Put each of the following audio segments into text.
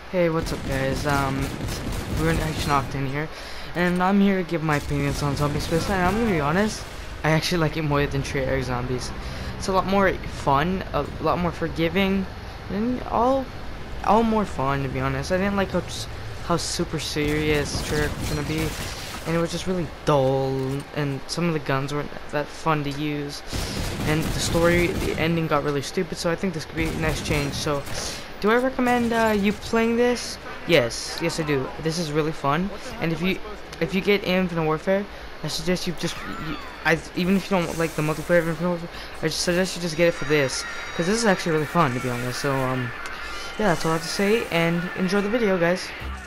Hey, what's up, guys? We're in Action Octane here, and I'm here to give my opinions on Zombie Spaceland. I'm gonna be honest, I actually like it more than Treyarch Zombies. It's a lot more fun, a lot more forgiving, and all more fun, to be honest. I didn't like how super serious Treyarch was gonna be, and it was just really dull, and some of the guns weren't that fun to use, and the ending got really stupid. So I think this could be a nice change. So, do I recommend you playing this? Yes, I do. This is really fun, and if you get Infinite Warfare, I suggest even if you don't like the multiplayer of Infinite Warfare, I just suggest you just get it for this, because this is actually really fun, to be honest. So yeah, that's all I have to say, and enjoy the video, guys.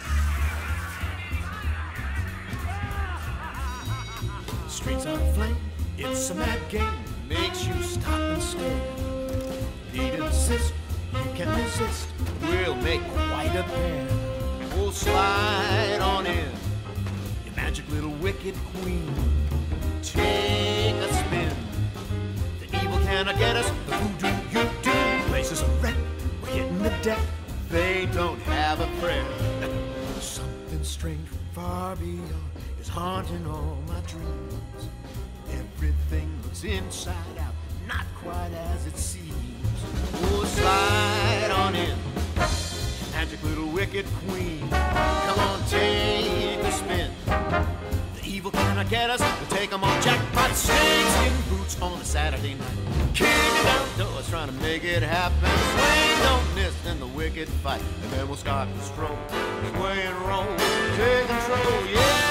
Streets on flame, it's a mad game, makes you stop and stare. Need an assist, you can resist, we'll make quite a pair. We'll slide on in, your magic little wicked queen. Take a spin, the evil cannot get us, the voodoo you do. Places are red, we're hitting the deck, they don't have a prayer. Something strange from far beyond is haunting all my dreams. Everything looks inside out, not quite as it seems. We'll slide on in, magic little wicked queen. Come on, take a spin. The evil cannot get us, we'll take them on jackpot. Snakeskin boots on a Saturday night, kicking down doors trying to make it happen. Swing, don't miss in the wicked fight, and then we'll start to stroll, sway and roll, take control, yeah.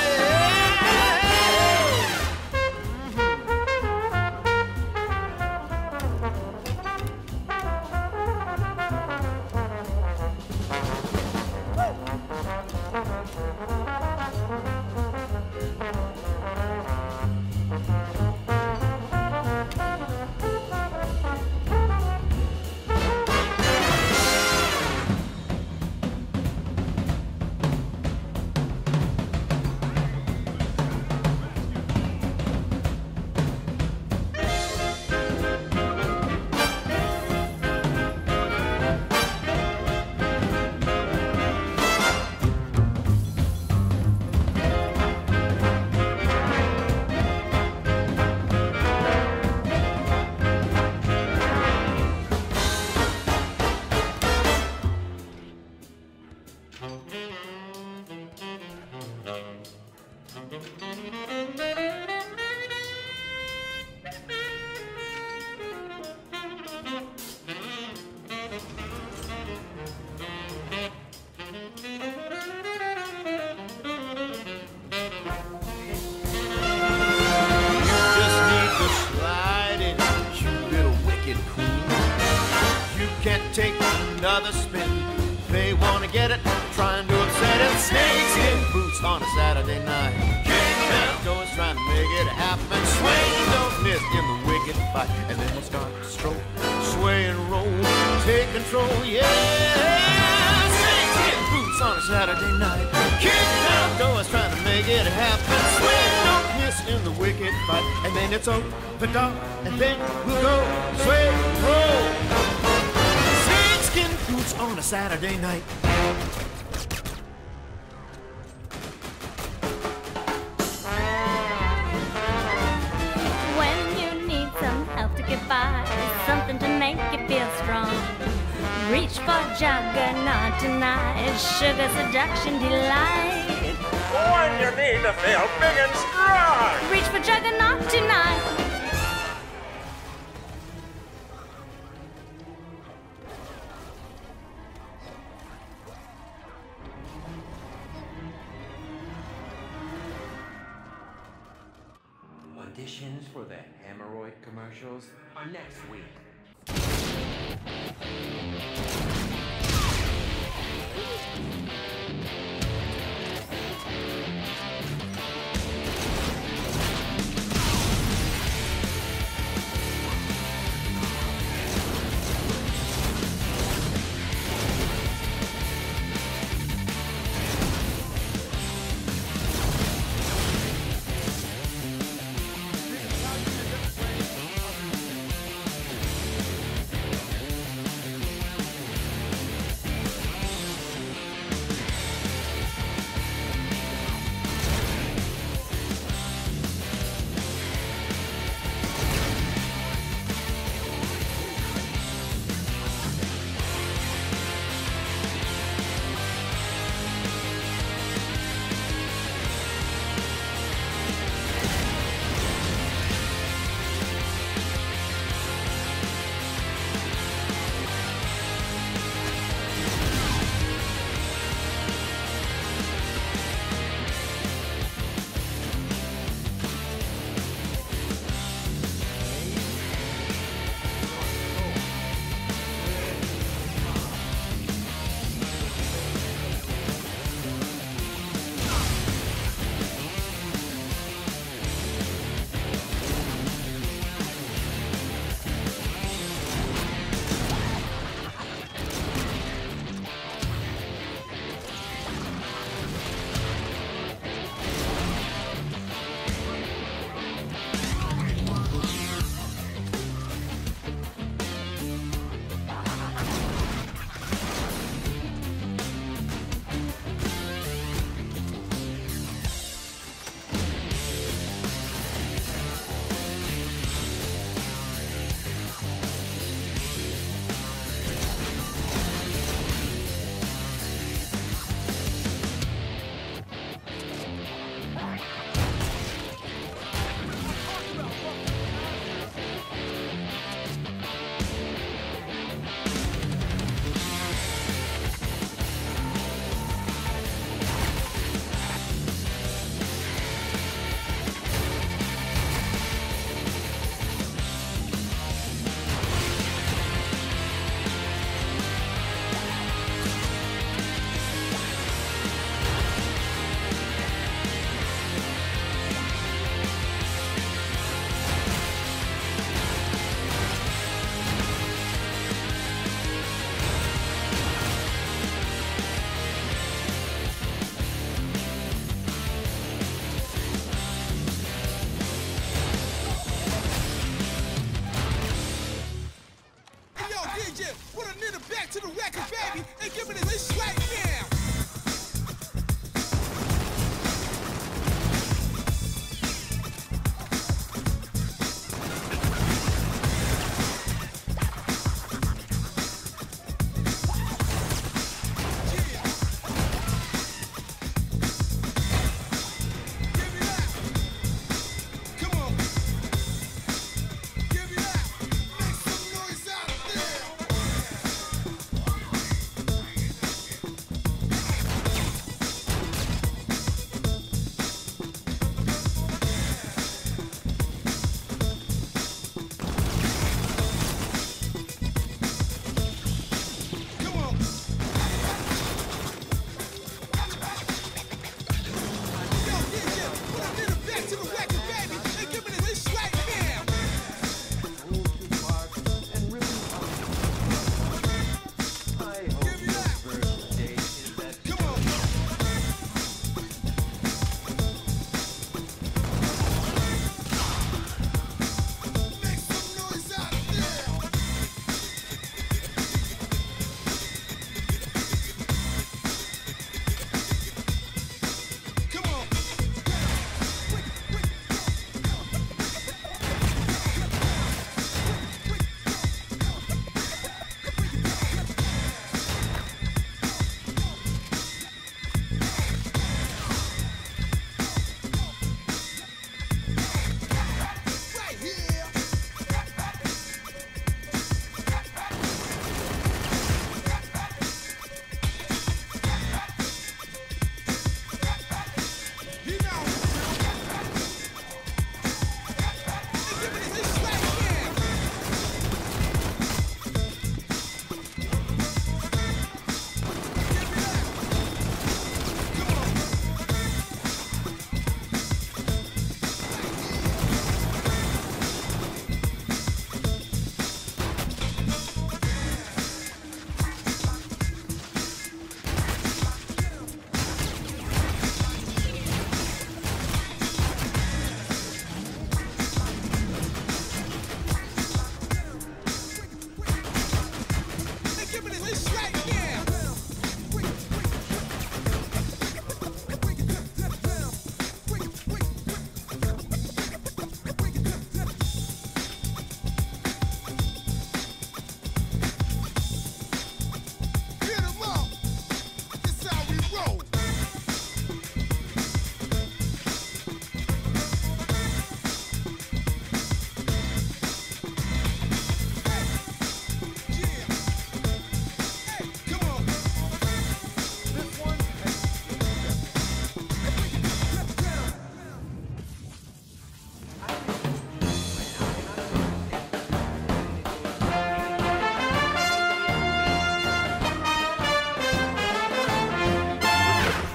Take another spin. They wanna get it, trying to upset it. Snakes in boots on a Saturday night, kicking down doors trying to make it happen. Swing, don't miss in the wicked fight, and then we'll start to stroll, sway and roll, take control, yeah. Snakes in boots on a Saturday night, kicking down doors trying to make it happen. Swing, don't miss in the wicked fight, and then it's over, dark, and then we'll go, sway, roll. Boots on a Saturday night. When you need some help to get by, something to make you feel strong, reach for Juggernaut tonight, sugar seduction delight. When you need to feel big and strong, reach for Juggernaut tonight. Auditions for the hemorrhoid commercials are next week.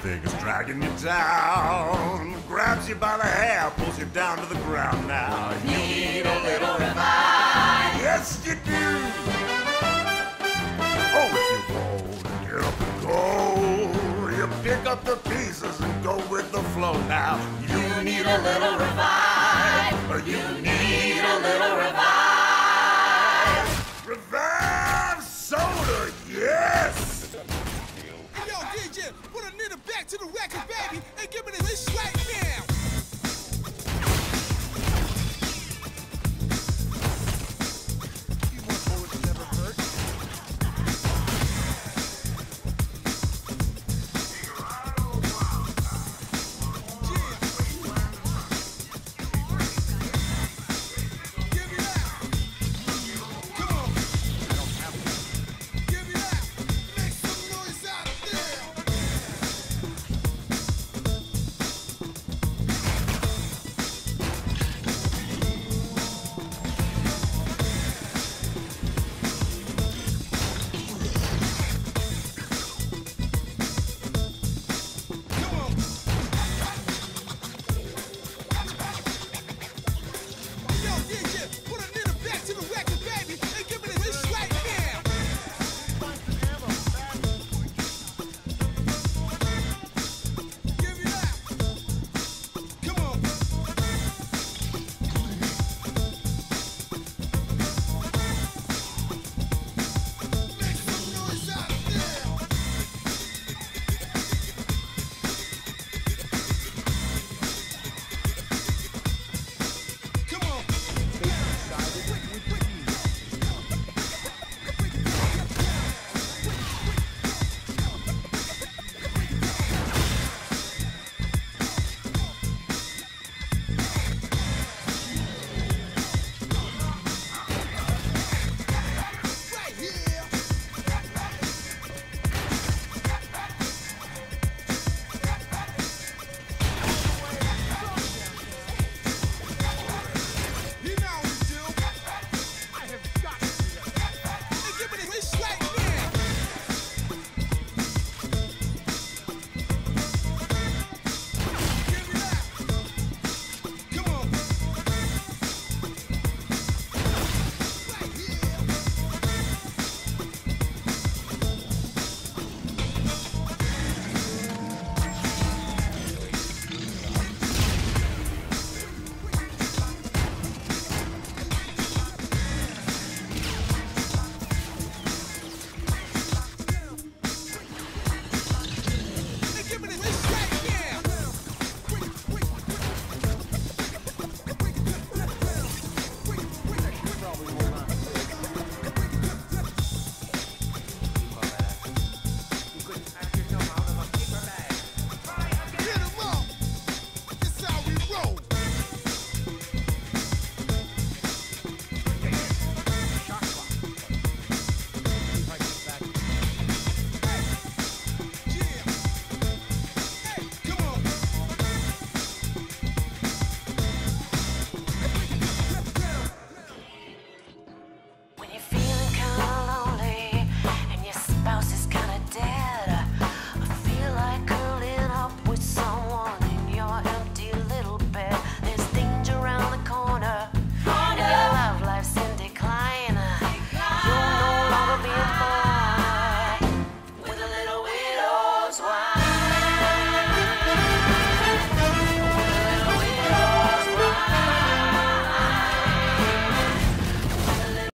thing is dragging you down. Grabs you by the hair, pulls you down to the ground now. You need a little revive. Yes, you do. Oh, if you won't get up and go, you pick up the pieces and go with the flow now. You need a little revive. You need a little revive. Revive soda, yes. Hey, yo, DJ, put a nigga back to the record, baby, and give me this right.